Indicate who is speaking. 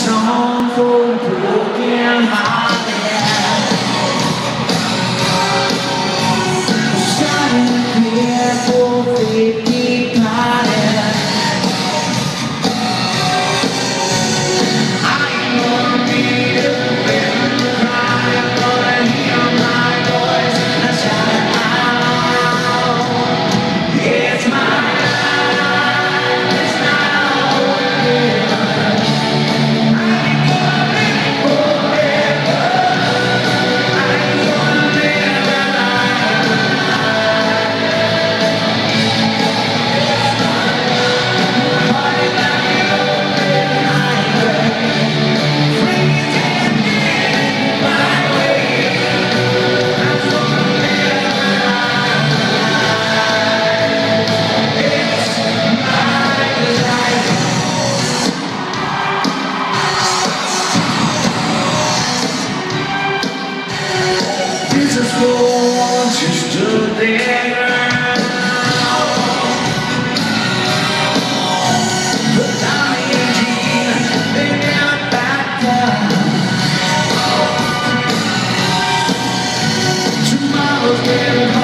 Speaker 1: song for broken hearted. Shining clear for fifty parted. I ain't gonna be the wind cry. I'm gonna hear my voice and shout it out. It's my life, it's now or never. I ain't gonna live forever. I ain't gonna live a life. Heart like an open highway, freezing in my way. I'm gonna live a life. It's my life. This is for once you stood there. But now Eugene, they never back down. Tomorrow's getting